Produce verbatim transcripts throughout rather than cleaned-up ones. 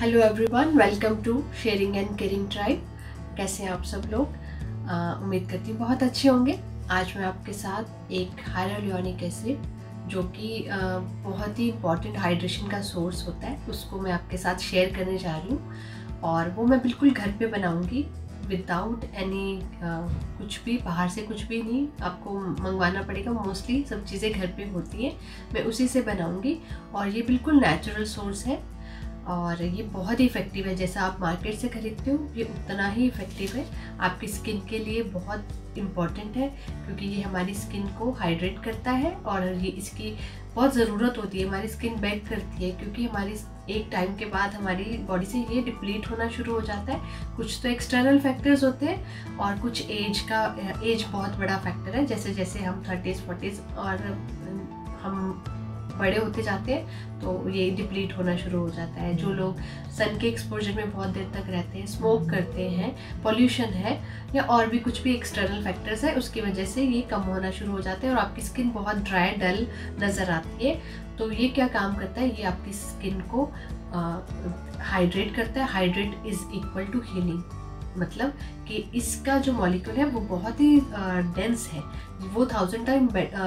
Hello everyone, welcome to sharing and caring tribe. कैसे हैं आप सब लोग? आ, उम्मीद करती हूँ बहुत अच्छे होंगे। आज मैं आपके साथ एक हाइलुरोनिक एसिड जो कि आ, बहुत ही इम्पॉर्टेंट हाइड्रेशन का सोर्स होता है, उसको मैं आपके साथ शेयर करने जा रही हूँ। और वो मैं बिल्कुल घर पे बनाऊँगी विदाउट एनी कुछ भी बाहर से कुछ भी नहीं आपको मंगवाना पड़ेगा। मोस्टली सब चीज़ें घर पे होती हैं, मैं उसी से बनाऊँगी। और ये बिल्कुल नेचुरल सोर्स है और ये बहुत ही इफ़ेक्टिव है। जैसा आप मार्केट से खरीदते हो ये उतना ही इफ़ेक्टिव है। आपकी स्किन के लिए बहुत इम्पॉर्टेंट है क्योंकि ये हमारी स्किन को हाइड्रेट करता है और ये इसकी बहुत ज़रूरत होती है। हमारी स्किन बेग करती है क्योंकि हमारी एक टाइम के बाद हमारी बॉडी से ये डिप्लीट होना शुरू हो जाता है। कुछ तो एक्सटर्नल फैक्टर्स होते हैं और कुछ एज का एज बहुत बड़ा फैक्टर है। जैसे जैसे हम थर्टीज़ फोर्टीज़ और हम बड़े होते जाते हैं तो ये डिप्लीट होना शुरू हो जाता है। जो लोग सन के एक्सपोजर में बहुत देर तक रहते हैं, स्मोक करते हैं, पॉल्यूशन है या और भी कुछ भी एक्सटर्नल फैक्टर्स है, उसकी वजह से ये कम होना शुरू हो जाते हैं और आपकी स्किन बहुत ड्राई डल नज़र आती है। तो ये क्या काम करता है, ये आपकी स्किन को हाइड्रेट करता है। Hydrate is equal to healing, मतलब कि इसका जो मॉलिक्यूल है वो बहुत ही डेंस है। वो थाउजेंड टाइम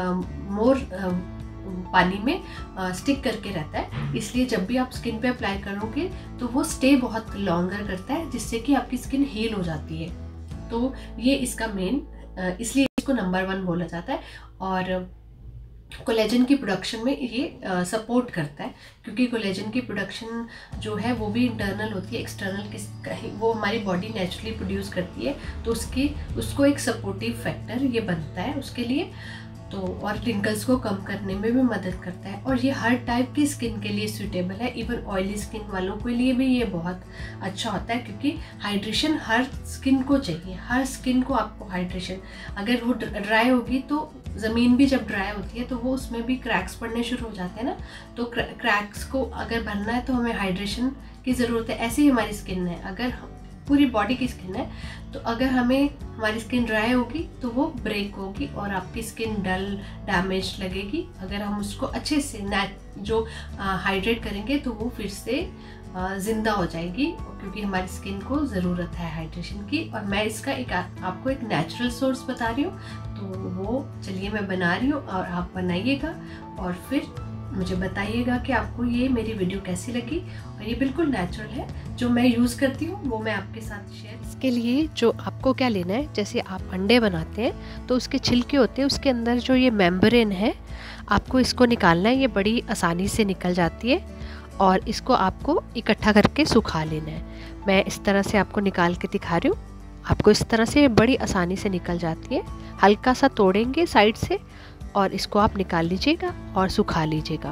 मोर पानी में स्टिक करके रहता है, इसलिए जब भी आप स्किन पे अप्लाई करोगे तो वो स्टे बहुत लॉन्गर करता है, जिससे कि आपकी स्किन हील हो जाती है। तो ये इसका मेन, इसलिए इसको नंबर वन बोला जाता है। और कोलेजन की प्रोडक्शन में ये सपोर्ट करता है क्योंकि कोलेजन की प्रोडक्शन जो है वो भी इंटरनल होती है, एक्सटर्नल किस कहीं वो हमारी बॉडी नेचुरली प्रोड्यूस करती है। तो उसकी उसको एक सपोर्टिव फैक्टर ये बनता है उसके लिए। तो और रिंकल्स को कम करने में भी मदद करता है और ये हर टाइप की स्किन के लिए सूटेबल है। इवन ऑयली स्किन वालों के लिए भी ये बहुत अच्छा होता है क्योंकि हाइड्रेशन हर स्किन को चाहिए। हर स्किन को आपको हाइड्रेशन, अगर वो ड्राई होगी तो ज़मीन भी जब ड्राई होती है तो वो उसमें भी क्रैक्स पड़ने शुरू हो जाते हैं ना। तो क्रैक्स को अगर भरना है तो हमें हाइड्रेशन की ज़रूरत है। ऐसे ही हमारी स्किन है, अगर पूरी बॉडी की स्किन है तो अगर हमें हमारी स्किन ड्राई होगी तो वो ब्रेक होगी और आपकी स्किन डल डैमेज लगेगी। अगर हम उसको अच्छे से नेट जो हाइड्रेट करेंगे तो वो फिर से ज़िंदा हो जाएगी क्योंकि हमारी स्किन को ज़रूरत है हाइड्रेशन की। और मैं इसका एक आपको एक नेचुरल सोर्स बता रही हूँ, तो वो चलिए मैं बना रही हूँ और आप बनाइएगा और फिर मुझे बताइएगा कि आपको ये मेरी वीडियो कैसी लगी। और ये बिल्कुल नेचुरल है, जो मैं यूज़ करती हूँ वो मैं आपके साथ शेयर। इसके लिए जो आपको क्या लेना है, जैसे आप अंडे बनाते हैं तो उसके छिलके होते हैं, उसके अंदर जो ये मेम्ब्रेन है आपको इसको निकालना है। ये बड़ी आसानी से निकल जाती है और इसको आपको इकट्ठा करके सुखा लेना है। मैं इस तरह से आपको निकाल के दिखा रही हूँ। आपको इस तरह से बड़ी आसानी से निकल जाती है। हल्का सा तोड़ेंगे साइड से और इसको आप निकाल लीजिएगा और सुखा लीजिएगा।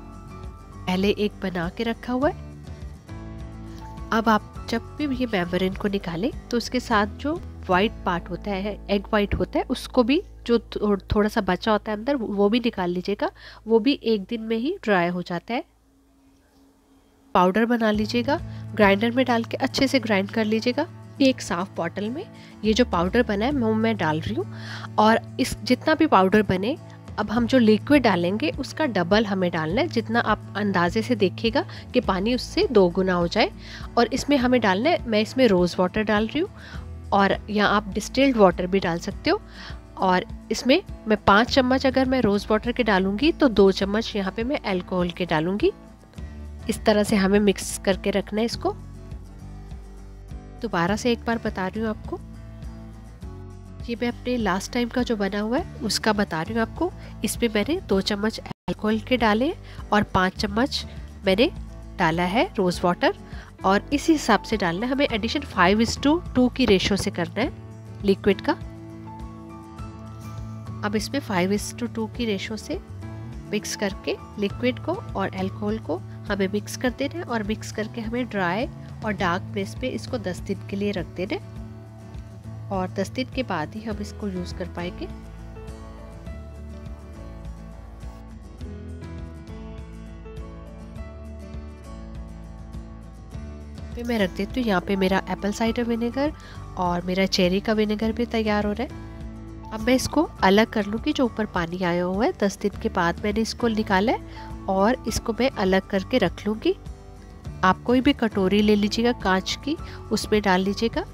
पहले एक बना के रखा हुआ है। अब आप जब भी ये मेम्ब्रेन को निकालें तो उसके साथ जो वाइट पार्ट होता है, एग वाइट होता है, उसको भी जो थोड़ा सा बचा होता है अंदर वो भी निकाल लीजिएगा। वो भी एक दिन में ही ड्राई हो जाता है। पाउडर बना लीजिएगा, ग्राइंडर में डाल के अच्छे से ग्राइंड कर लीजिएगा। एक साफ बॉटल में ये जो पाउडर बना है वो मैं डाल रही हूँ। और इस जितना भी पाउडर बने, अब हम जो लिक्विड डालेंगे उसका डबल हमें डालना है। जितना आप अंदाजे से देखिएगा कि पानी उससे दो गुना हो जाए। और इसमें हमें डालना है, मैं इसमें रोज़ वाटर डाल रही हूँ और यहाँ आप डिस्टिल्ड वाटर भी डाल सकते हो। और इसमें मैं पाँच चम्मच अगर मैं रोज़ वाटर के डालूँगी तो दो चम्मच यहाँ पे मैं अल्कोहल के डालूँगी। इस तरह से हमें मिक्स करके रखना है इसको। दोबारा से एक बार बता रही हूँ आपको, ये मैं अपने लास्ट टाइम का जो बना हुआ है उसका बता रही हूँ आपको। इसमें मैंने दो चम्मच अल्कोहल के डाले और पाँच चम्मच मैंने डाला है रोज़ वाटर। और इसी हिसाब से डालना है हमें। Addition five is to two की रेशो से करना है लिक्विड का। अब इसमें फाइव इज टू टू की रेशो से मिक्स करके लिक्विड को और अल्कोहल को हमें मिक्स कर देना है। और मिक्स करके हमें ड्राई और डार्क प्लेस पे इसको दस दिन के लिए रख देना है। और दस दिन के बाद ही हम इसको यूज़ कर पाएंगे। पे मैं रख देती हूँ। यहाँ पे मेरा एप्पल साइडर विनेगर और मेरा चेरी का विनेगर भी तैयार हो रहा है। अब मैं इसको अलग कर लूँगी। जो ऊपर पानी आया हुआ है, दस दिन के बाद मैंने इसको निकाला है और इसको मैं अलग करके रख लूँगी। आप कोई भी कटोरी ले लीजिएगा कांच की, उसमें डाल लीजिएगा।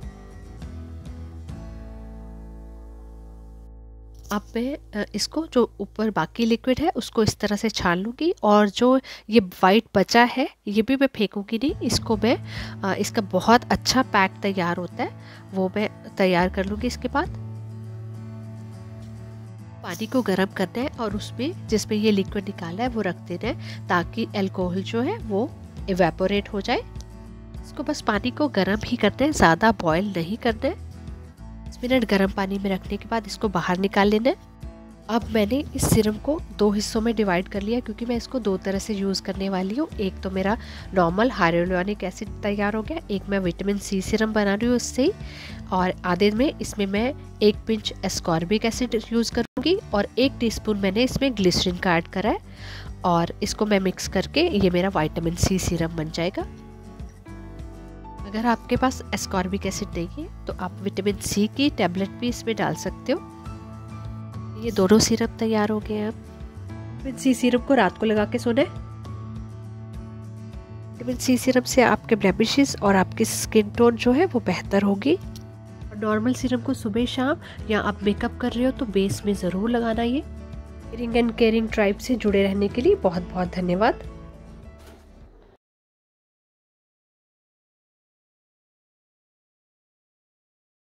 अब मैं इसको जो ऊपर बाकी लिक्विड है उसको इस तरह से छान लूँगी, और जो ये वाइट बचा है ये भी मैं फेंकूँगी नहीं, इसको मैं इसका बहुत अच्छा पैक तैयार होता है वो मैं तैयार कर लूँगी। इसके बाद पानी को गर्म करना है और उसमें जिसमें ये लिक्विड निकाला है वो रख देना है, ताकि अल्कोहल जो है वो इवेपोरेट हो जाए। इसको बस पानी को गर्म ही करना है, ज़्यादा बॉयल नहीं करना है। दस मिनट गर्म पानी में रखने के बाद इसको बाहर निकाल लेना है। अब मैंने इस सिरम को दो हिस्सों में डिवाइड कर लिया, क्योंकि मैं इसको दो तरह से यूज़ करने वाली हूँ। एक तो मेरा नॉर्मल हाइलुरोनिक एसिड तैयार हो गया, एक मैं विटामिन सी सिरम बना रही हूँ उससे ही, और आधे में इसमें मैं एक पिंच एस्कॉर्बिक एसिड यूज़ करूँगी और एक टीस्पून मैंने इसमें ग्लिसरीन का ऐड करा है, और इसको मैं मिक्स करके ये मेरा विटामिन सी सिरम बन जाएगा। अगर आपके पास एस्कॉर्बिक एसिड नहीं है तो आप विटामिन सी की टैबलेट भी इसमें डाल सकते हो। ये दोनों सिरप तैयार हो गए हैं। अब विटामिन सी सिरप को रात को लगा के सोना है। विटामिन सी सिरप से आपके ब्लेमिशेस और आपकी स्किन टोन जो है वो बेहतर होगी। और नॉर्मल सिरप को सुबह शाम या आप मेकअप कर रहे हो तो बेस में ज़रूर लगाना। ये केयरिंग एंड केयरिंग ट्राइब से जुड़े रहने के लिए बहुत बहुत धन्यवाद।